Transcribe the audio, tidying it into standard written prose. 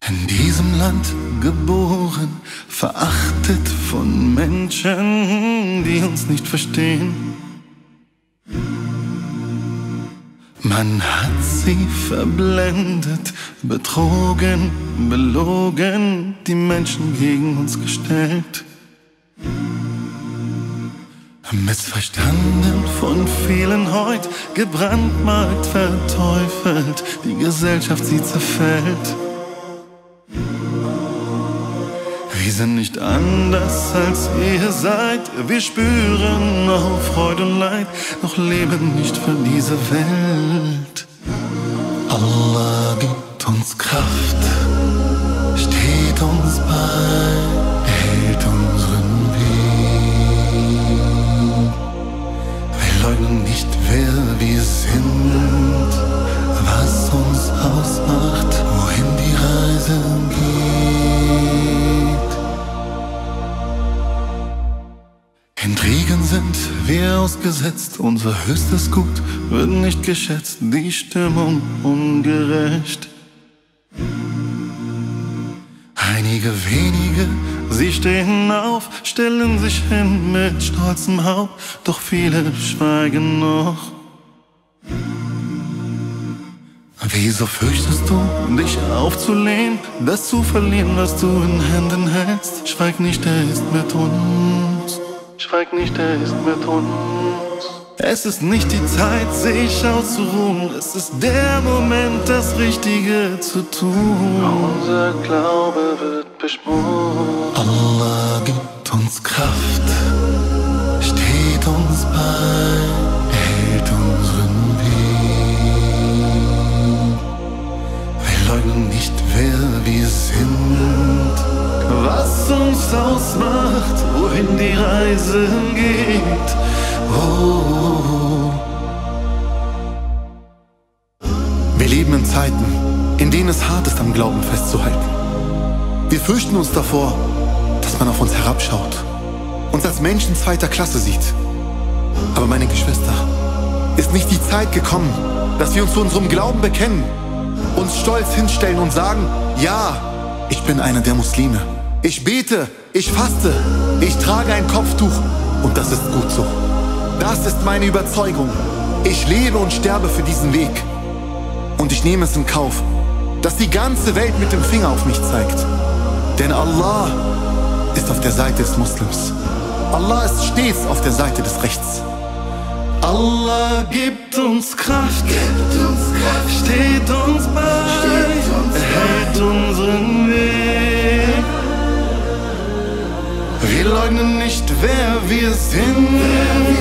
In diesem Land geboren, verachtet von Menschen, die uns nicht verstehen. Man hat sie verblendet, betrogen, belogen, die Menschen gegen uns gestellt. Missverstanden von vielen heut, gebrandmarkt, verteufelt, die Gesellschaft sie zerfällt. Wir sind nicht anders als ihr seid, wir spüren auch Freude und Leid, doch leben nicht für diese Welt. Allah gibt uns Kraft, steht uns bei, hält unseren Weg. Wir leugnen nicht, wer wir sind, was uns ausmacht, wohin die Reise geht. Intrigen sind wir ausgesetzt, unser höchstes Gut wird nicht geschätzt, die Stimmung ungerecht. Einige wenige, sie stehen auf, stellen sich hin mit stolzem Haupt, doch viele schweigen noch. Wieso fürchtest du, dich aufzulehnen, das zu verlieren, was du in Händen hältst? Schweig nicht, er ist mit uns. Schweig nicht, er ist mit uns. Es ist nicht die Zeit, sich auszuruhen. Es ist der Moment, das Richtige zu tun. Unser Glaube wird beschmutzt. Allah gibt uns Kraft, steht uns bei, hält unseren Weg. Wir leugnen nicht, wer wir sind, was uns ausmacht, wohin die Reise geht. Oh. Wir leben in Zeiten, in denen es hart ist, am Glauben festzuhalten. Wir fürchten uns davor, dass man auf uns herabschaut, uns als Menschen zweiter Klasse sieht. Aber meine Geschwister, ist nicht die Zeit gekommen, dass wir uns zu unserem Glauben bekennen, uns stolz hinstellen und sagen, ja, ich bin einer der Muslime. Ich bete, ich faste, ich trage ein Kopftuch und das ist gut so. Das ist meine Überzeugung. Ich lebe und sterbe für diesen Weg. Und ich nehme es in Kauf, dass die ganze Welt mit dem Finger auf mich zeigt. Denn Allah ist auf der Seite des Muslims. Allah ist stets auf der Seite des Rechts. Allah gibt uns Kraft, steht uns bei, hält unseren Weg. Wir leugnen nicht, wer wir sind,